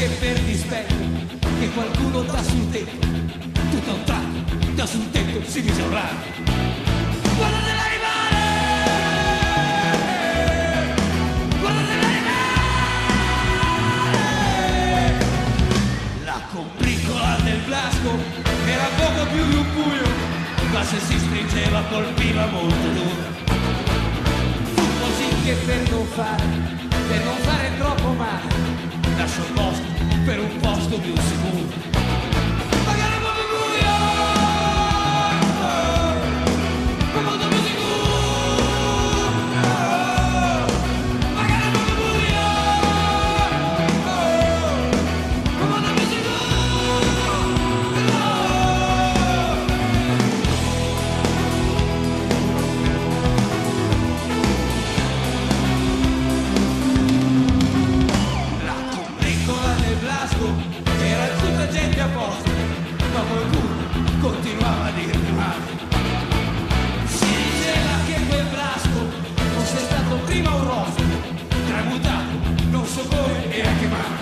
per dispetto che qualcuno dà sul tetto, tutto a un tratto da sul tetto si mise a urlare. Guardate l'animale! Guardate l'animale! La combriccola del blasco era poco più di un pugno, ma se si stringeva colpiva molto duro. Fu così che per non fare troppo male, lasciò il posto per un posto più sicuro. Magari un po' più buio, ma molto più sicuro. Magari un po' più buio, ma molto più sicuro. Era tutta gente a posto, ma qualcuno continuava a dirmi male. Si diceva che quel blasco fosse stato prima un rospo, tramutato, non so come e anche male.